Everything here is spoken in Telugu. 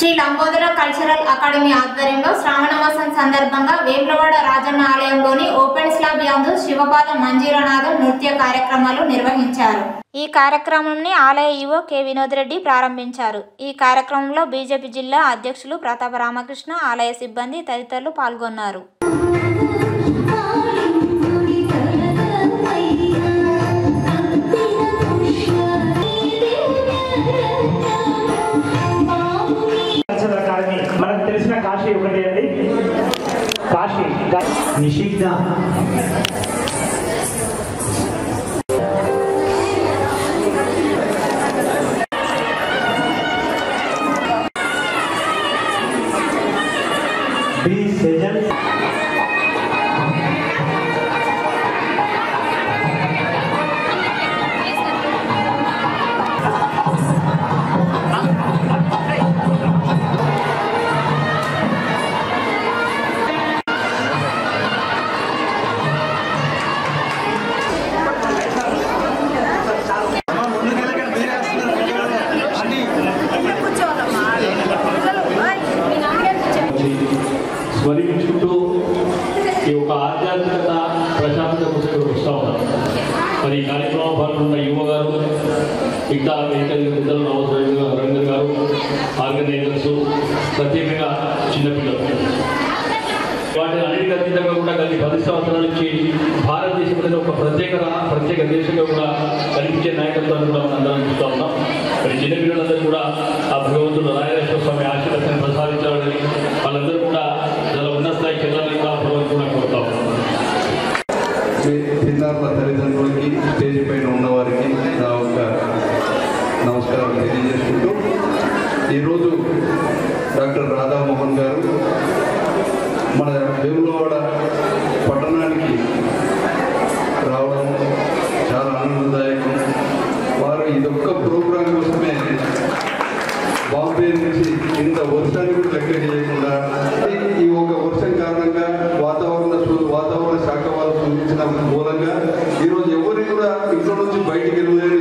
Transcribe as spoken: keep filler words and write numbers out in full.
శ్రీ లంబోదర కల్చరల్ అకాడమీ ఆధ్వర్యంలో శ్రావణ మాసం సందర్భంగా వేములవాడ రాజన్న ఆలయంలోని ఓపెన్ స్లాబ్ యందు శివపాద మంజీరనాథం నృత్య కార్యక్రమాలు నిర్వహించారు. ఈ కార్యక్రమాన్ని ఆలయ ఈవో కె వినోద్ రెడ్డి ప్రారంభించారు. ఈ కార్యక్రమంలో బీజేపీ జిల్లా అధ్యక్షులు ప్రతాప రామకృష్ణ, ఆలయ సిబ్బంది తదితరులు పాల్గొన్నారు. మనకు తెలిసిన కాశీ ఒకటి అండి, కాశీ నిషిద్ధ బి సెజన్ స్మరించుకుంటూ ఈ యొక్క ఆధ్యాత్మికత ప్రశాంతత కోసం వస్తూ ఉన్నారు. మరి ఈ కార్యక్రమం పాల్గొన్న యువ గారు, మిగతా వెహికల్ ఇద్దరు నవోదయ రవీంద్ర గారు, ఆర్గనైజర్స్, ప్రత్యేకంగా చిన్నపిల్లలు, వాటిని అన్నిటికీ అతీతంగా కూడా గత పది సంవత్సరాల నుంచి భారతదేశంలో ఒక ప్రత్యేక ప్రత్యేక దేశంగా కూడా కల్పించే నాయకత్వాన్ని కూడా మనం అందరం చూస్తూ ఉన్నాం. మరి చిన్నపిల్లలందరూ కూడా ఆ భగవంతుడు రాయరేశ్వర స్వామి ఆశీర్వాదాన్ని ప్రసాదించాలని, వాళ్ళందరూ కూడా చాలా ఉన్నత స్థాయికి వెళ్ళాలని కూడా భగవంతుడు కూడా కోరుతా ఉన్నాం. చిన్నారుల తల్లిదండ్రులకి, స్టేజ్ పైన ఉన్నవారికి నా ఒక నమస్కారం తెలియజేసుకుంటూ, ఈరోజు డాక్టర్ రాధామోహన్ గారు మన వేములవాడ పట్టణానికి రావడం చాలా ఆనందదాయకం. వారు ఇదొక్క ప్రోగ్రాం కోసమే బాంబే నుంచి ఇంత వర్షాన్ని కూడా లెక్క చేయకుండా ఈ ఒక వర్షం కారణంగా వాతావరణ వాతావరణ శాఖ వారు సూచించిన మూలంగా ఈరోజు ఎవరిని కూడా ఇంట్లో నుంచి బయటికి వెళ్ళలేని